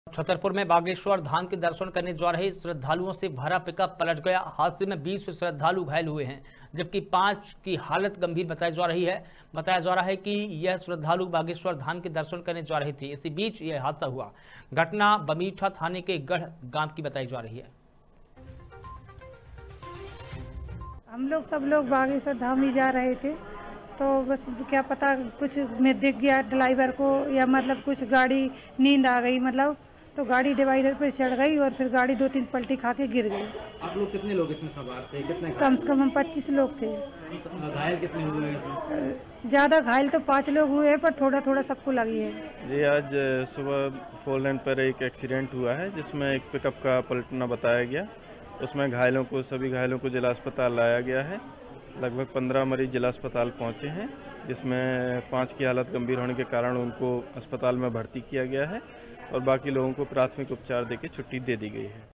छतरपुर में बागेश्वर धाम के दर्शन करने जा रहे श्रद्धालुओं से भरा पिकअप पलट गया। हादसे में 20 श्रद्धालु घायल हुए हैं, जबकि 5 की हालत गंभीर बताई जा रही है। बताया जा रहा है कि यह श्रद्धालु बागेश्वर धाम के दर्शन करने जा रहे थे। इसी बीच यह हादसा हुआ। घटना बमीठा थाने के गढ़ गांव की बताई जा रही है। हम लोग सब लोग बागेश्वर धाम ही जा रहे थे, तो बस क्या पता कुछ में दिख गया ड्राइवर को, या मतलब कुछ गाड़ी नींद आ गई, मतलब तो गाड़ी डिवाइडर पर चढ़ गई और फिर गाड़ी 2-3 पलटी खा के गिर गई। आप लोग कितने लोग इसमें सवार थे? कितने कम से कम हम 25 लोग थे। घायल कितने हुए हैं? ज़्यादा घायल तो 5 लोग हुए हैं, पर थोड़ा थोड़ा सबको लगी है। जी, आज सुबह 4 लेन पर एक एक्सीडेंट हुआ है, जिसमें एक पिकअप का पलटना बताया गया। उसमें सभी घायलों को जिला अस्पताल लाया गया है। लगभग 15 मरीज जिला अस्पताल पहुंचे हैं, जिसमें 5 की हालत गंभीर होने के कारण उनको अस्पताल में भर्ती किया गया है और बाकी लोगों को प्राथमिक उपचार देकर छुट्टी दे दी गई है।